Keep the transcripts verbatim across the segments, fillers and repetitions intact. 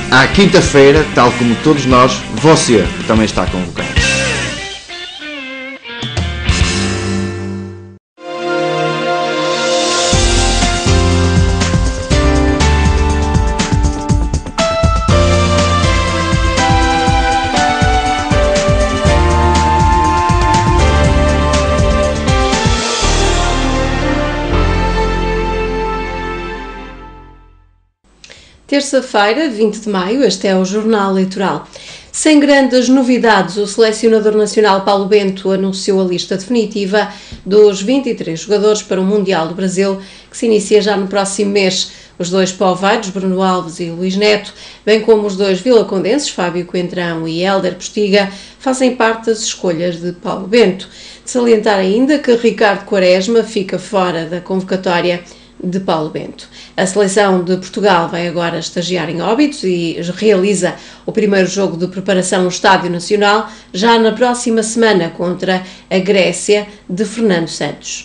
À quinta-feira, tal como todos nós, você também está convocado. Terça-feira, vinte de maio, este é o Jornal Eleitoral. Sem grandes novidades, o selecionador nacional Paulo Bento anunciou a lista definitiva dos vinte e três jogadores para o Mundial do Brasil, que se inicia já no próximo mês. Os dois poveiros, Bruno Alves e Luís Neto, bem como os dois vilacondenses, Fábio Coentrão e Hélder Postiga, fazem parte das escolhas de Paulo Bento. De salientar ainda que Ricardo Quaresma fica fora da convocatória de Paulo Bento. A seleção de Portugal vai agora estagiar em Óbidos e realiza o primeiro jogo de preparação no Estádio Nacional já na próxima semana contra a Grécia de Fernando Santos.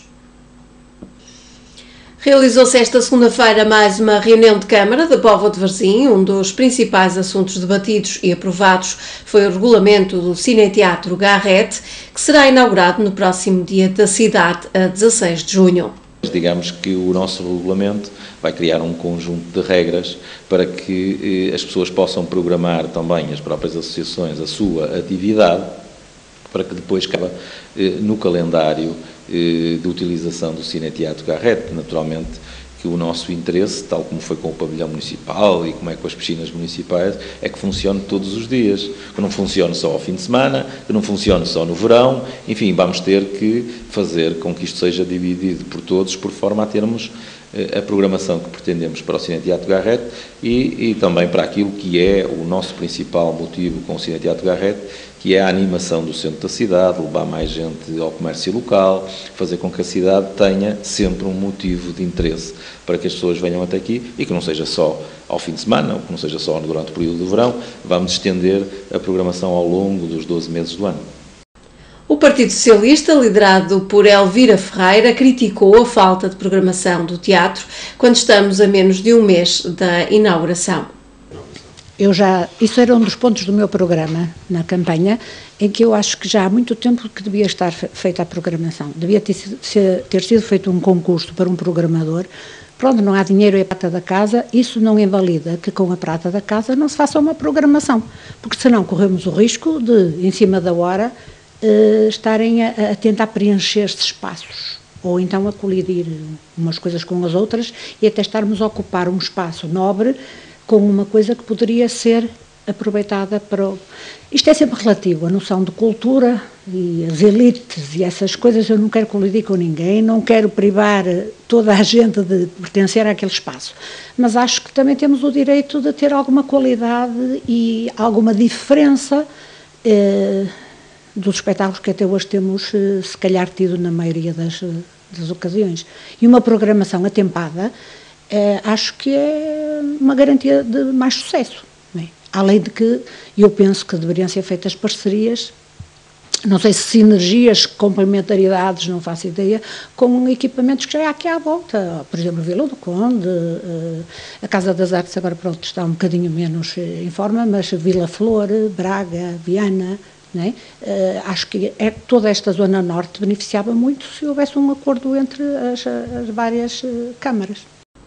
Realizou-se esta segunda-feira mais uma reunião de Câmara da Póvoa de Varzim. Um dos principais assuntos debatidos e aprovados foi o regulamento do Cineteatro Garrett, que será inaugurado no próximo dia da cidade, a dezasseis de junho. Digamos que o nosso regulamento vai criar um conjunto de regras para que eh, as pessoas possam programar também, as próprias associações, a sua atividade, para que depois caiba eh, no calendário eh, de utilização do Cineteatro Garrett. Naturalmente que o nosso interesse, tal como foi com o pavilhão municipal e como é com as piscinas municipais, é que funcione todos os dias, que não funcione só ao fim de semana, que não funcione só no verão, enfim, vamos ter que fazer com que isto seja dividido por todos, por forma a termos a programação que pretendemos para o Cineteatro Garrett e, e também para aquilo que é o nosso principal motivo com o Cineteatro Garrett, que é a animação do centro da cidade, levar mais gente ao comércio local, fazer com que a cidade tenha sempre um motivo de interesse para que as pessoas venham até aqui e que não seja só ao fim de semana, ou que não seja só durante o período do verão. Vamos estender a programação ao longo dos doze meses do ano. O Partido Socialista, liderado por Elvira Ferreira, criticou a falta de programação do teatro quando estamos a menos de um mês da inauguração. Eu já, isso era um dos pontos do meu programa na campanha, em que eu acho que já há muito tempo que devia estar feita a programação. Devia ter, ter sido feito um concurso para um programador. Pronto, não há dinheiro, é a prata da casa, isso não invalida que com a prata da casa não se faça uma programação, porque senão corremos o risco de, em cima da hora, Uh, estarem a, a tentar preencher estes espaços, ou então a colidir umas coisas com as outras e até estarmos a ocupar um espaço nobre com uma coisa que poderia ser aproveitada para o... Isto é sempre relativo, a noção de cultura e as elites e essas coisas. Eu não quero colidir com ninguém, não quero privar toda a gente de pertencer àquele espaço, mas acho que também temos o direito de ter alguma qualidade e alguma diferença uh, dos espetáculos que até hoje temos, se calhar, tido na maioria das, das ocasiões. E uma programação atempada, eh, acho que é uma garantia de mais sucesso. Não é? Além de que eu penso que deveriam ser feitas parcerias, não sei se sinergias, complementariedades, não faço ideia, com equipamentos que já há aqui à volta. Por exemplo, Vila do Conde, a Casa das Artes agora pronto, está um bocadinho menos em forma, mas Vila Flor, Braga, Viana... Não é? Uh, acho que é, toda esta zona norte beneficiava muito se houvesse um acordo entre as, as várias uh, câmaras.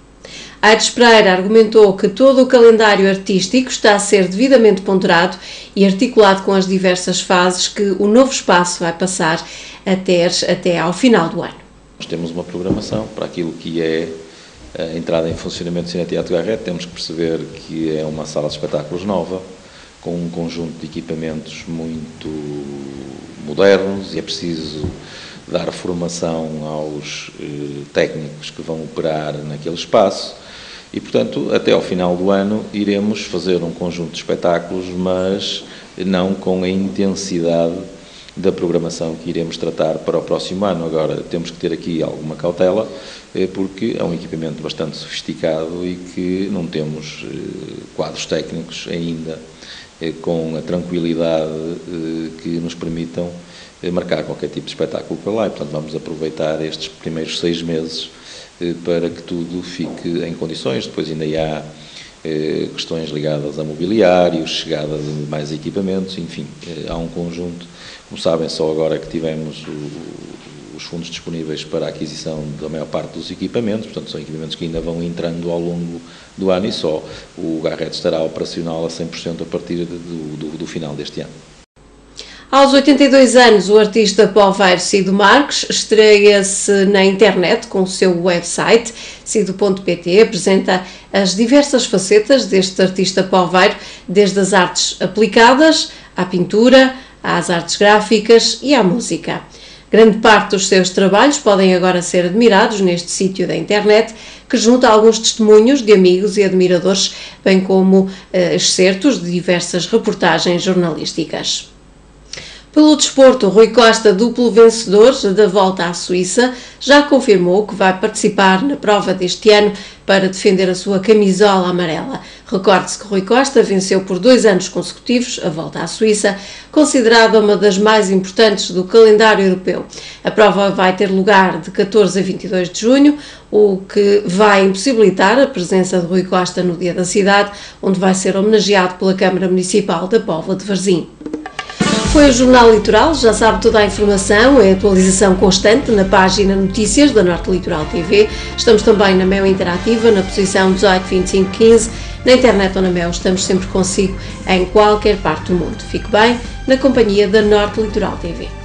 Aires Pereira argumentou que todo o calendário artístico está a ser devidamente ponderado e articulado com as diversas fases que o novo espaço vai passar a ter até ao final do ano. Nós temos uma programação para aquilo que é a entrada em funcionamento do Cineteatro Garrett. Temos que perceber que é uma sala de espetáculos nova, com um conjunto de equipamentos muito modernos, e é preciso dar formação aos eh, técnicos que vão operar naquele espaço e, portanto, até ao final do ano iremos fazer um conjunto de espetáculos, mas não com a intensidade da programação que iremos tratar para o próximo ano. Agora, temos que ter aqui alguma cautela, eh, porque é um equipamento bastante sofisticado e que não temos eh, quadros técnicos ainda com a tranquilidade que nos permitam marcar qualquer tipo de espetáculo para lá. E, portanto, vamos aproveitar estes primeiros seis meses para que tudo fique em condições. Depois ainda há eh, questões ligadas a mobiliários, chegada de mais equipamentos, enfim, eh, há um conjunto, como sabem, só agora que tivemos o, os fundos disponíveis para a aquisição da maior parte dos equipamentos, portanto são equipamentos que ainda vão entrando ao longo do ano e só o Garrett estará operacional a cem por cento a partir de, do, do, do final deste ano. Aos oitenta e dois anos, o artista poveiro Cido Marques estreia-se na internet com o seu website, cido ponto pt, apresenta as diversas facetas deste artista poveiro, desde as artes aplicadas, à pintura, às artes gráficas e à música. Grande parte dos seus trabalhos podem agora ser admirados neste sítio da internet, que junta alguns testemunhos de amigos e admiradores, bem como eh, excertos de diversas reportagens jornalísticas. Pelo desporto, Rui Costa, duplo vencedor da Volta à Suíça, já confirmou que vai participar na prova deste ano para defender a sua camisola amarela. Recorde-se que Rui Costa venceu por dois anos consecutivos a Volta à Suíça, considerada uma das mais importantes do calendário europeu. A prova vai ter lugar de catorze a vinte e dois de junho, o que vai impossibilitar a presença de Rui Costa no Dia da Cidade, onde vai ser homenageado pela Câmara Municipal da Póvoa de Varzim. Foi o Jornal Litoral, já sabe toda a informação, é atualização constante na página Notícias da Norte Litoral T V. Estamos também na Mel Interativa, na posição dezoito, vinte e cinco, quinze. Na internet ou na Mel, estamos sempre consigo em qualquer parte do mundo. Fique bem na companhia da Norte Litoral T V.